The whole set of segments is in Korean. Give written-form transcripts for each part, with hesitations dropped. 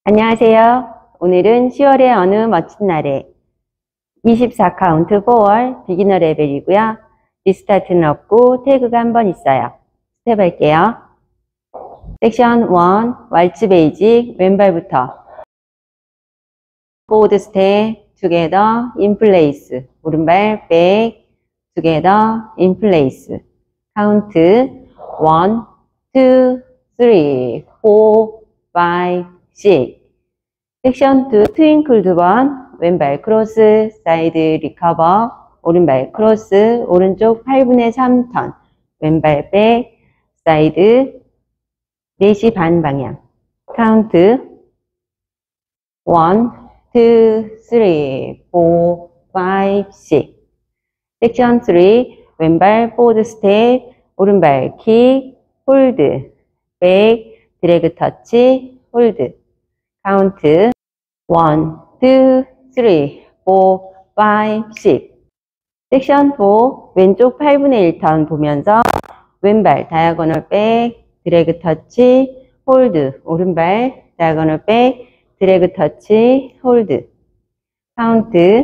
안녕하세요. 오늘은 10월의 어느 멋진 날에 24카운트 4월 비기너 레벨이고요. 리스타트는 없고 태그가 한 번 있어요. 스텝 할게요. 섹션 1, 왈츠 베이직, 왼발부터 포워드 스텝, together, in place, 오른발 백, together, in place. 카운트 1, 2, 3, 4, 5, 6. 섹션 2, 트윙클 2번, 왼발 크로스, 사이드 리커버, 오른발 크로스, 오른쪽 8분의 3 턴, 왼발 백, 사이드 4시 반 방향. 카운트 1, 2, 3, 4, 5, 6. 섹션 3, 왼발 포워드 스텝, 오른발 킥, 홀드, 백, 드래그 터치, 홀드. 카운트 1, 2, 3, 4, 5, 6. 섹션 4, 왼쪽 8분의 1 턴 보면서 왼발 다이아고널 백, 드래그 터치, 홀드, 오른발 다이아고널 백, 드래그 터치, 홀드. 카운트 1,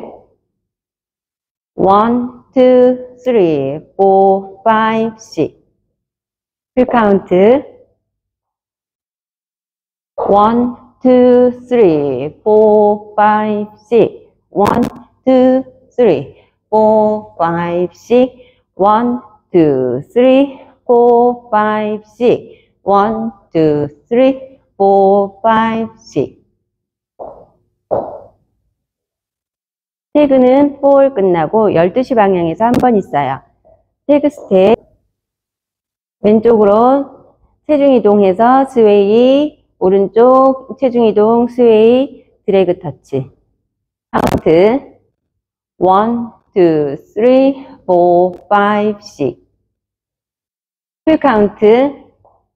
2, 3, 4, 5, 6. 풀 카운트 1, 2, 3, 4, 5, 6. 1, 2, 3, 4, 5, 6. 1, 2, 3, 4, 5, 6. 1, 2, 3, 4, 5, 6. 태그는 4 끝나고 12시 방향에서 한 번 있어요. 태그 스텝 왼쪽으로 체중 이동해서 스웨이, 오른쪽 체중 이동 스웨이, 드래그 터치. 카운트 1, 2, 3, 4, 5, 6. 풀 카운트 1,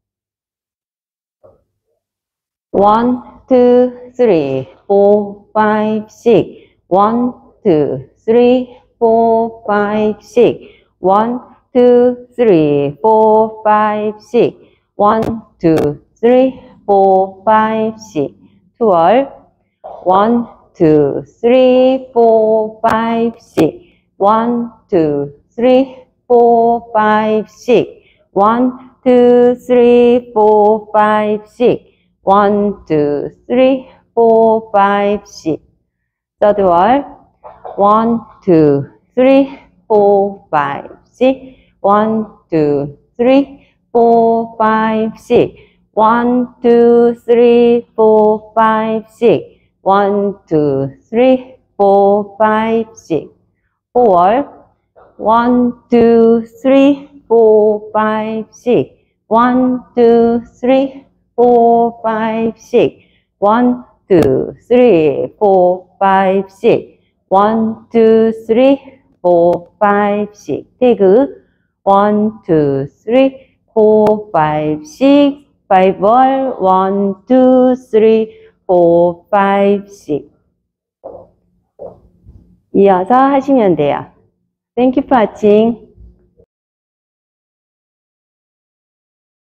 2, 3, 4, 5, 6. 1, 2, 3, 4, 5, 6. 1, 2, 3, 4, 5, 6. 1, 2, 3, 4, 5, 6. 투월 1, 2, 3, 4, 5, 6. 1, 2, 3, 4, 5, 6. 1, 2, 3, 4, 5, 6. 1, 2, 3, 4, 5, 6. third wall 1, 2, 3, 4, 5, 6. 1, 2, 3, 4, 5, 6. 1, 2, 3, 4, 5, 6. 1, 2, 3, 4, 5, 6. 4, 1, 2, 3, 4, 5, 6. 1, 2, 3, 4, 5, 6. 1, 2, 3, 4, 5, 6. 1, 2, 3, 4, 5, 6. 태그 1, 2, 3, 4, 5, 6. 5 ball 1, 2, 3, 4, 5, 6. 이어서 하시면 돼요. Thank you for watching.